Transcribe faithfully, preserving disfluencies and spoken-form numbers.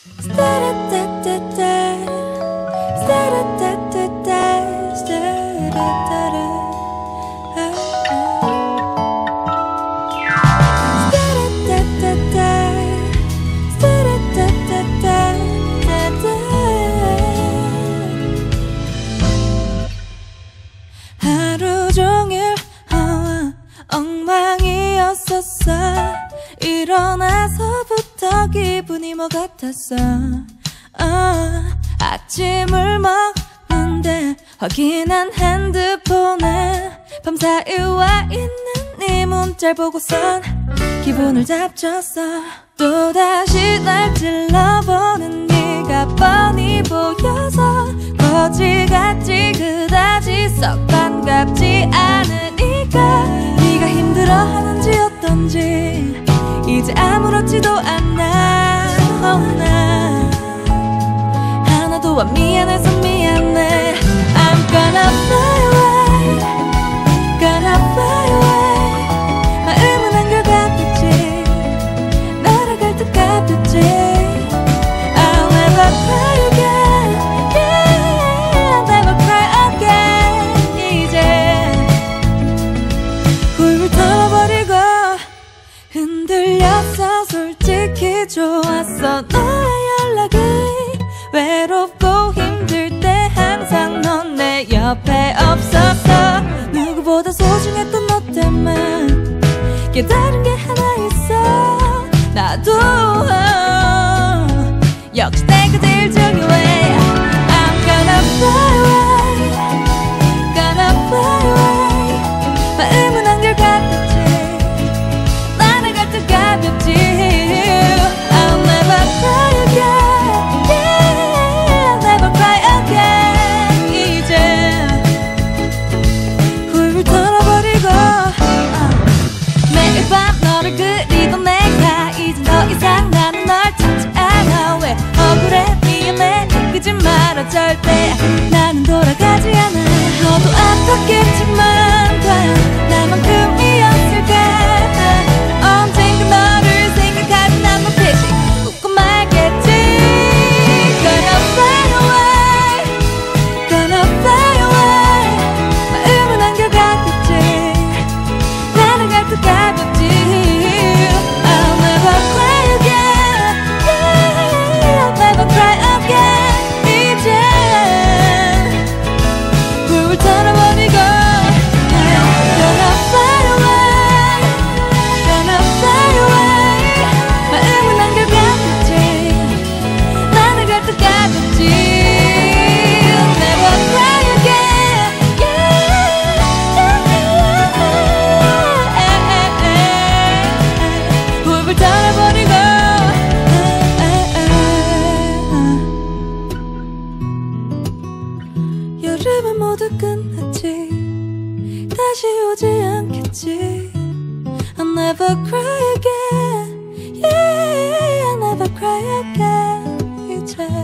하루 종일 어, 엉망이었었어. 일어나서부터 기분이 뭐 같았어. 어, 아침을 먹는데 확인한 핸드폰에 밤사이 와 있는 네 문자를 보고선 기분을 잡쳤어. 또다시 날 찔러보는 네가 뻔히 보여서 거지같지 그다지 썩 반갑지 않으니까 네가 힘들어하는지 어떤지 이제 아무렇지도 않아. oh, 나 하나도 안 미안해서 미안해. I'm gonna fly away, gonna fly away. 마음은 한결같았지 날아갈 듯 가볍지. I'll never cry again, yeah, I'll never cry again. 이제 훌훌 털어버리고 흔들렸어. 솔직히 좋았어 너의 연락이. 외롭고 힘들 때 항상 넌 내 옆에 없었어. 누구보다 소중했던 너 때문에 깨달은 게 하나 있어. 나도 역시 내가 제일 중요해. I'm gonna fly away, gonna fly away. 마음은 한결같았지 날아갈 듯 가볍지. I'll never cry again, yeah, I'll never cry again. 이제 훌훌 털어버리고 매일 밤 너를 그리던 내가 이젠 더 이상 나는 널 찾지 않아. 왜 억울해 미안해 느끼지 마라 절대. 나는 돌아가지 않아. 너도 아팠겠지만 과연 나만큼이었을까. 언젠가 너를 생각하는 난 못했지 웃고 말겠지. Gonna fly away, gonna fly away. 마음은 한결같았지 날아갈 듯 가볍지. I'll never cry again, yeah, I'll never cry again. 이제 훌훌 털어버리고 Gonna fly away, gonna fly away. 마음은 한결같았지 날아갈 듯 가볍지. Never cry again, yeah. 훌훌 털어버리고 여름은 모두 끝났지 다시 오지 않겠지. I'll never cry again, yeah, I'll never cry again. 이제